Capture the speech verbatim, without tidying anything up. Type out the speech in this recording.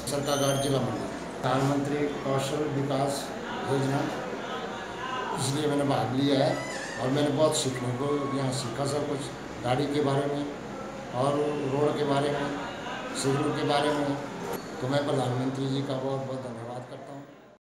सरकाघाट जिला मंडी प्रधानमंत्री कौशल विकास योजना, इसलिए मैंने भाग लिया है और मैंने बहुत सीखने को यहाँ सीखा, सब कुछ गाड़ी के बारे में और रोड के बारे में, सिग्नल के बारे में। तो मैं प्रधानमंत्री जी का बहुत बहुत धन्यवाद।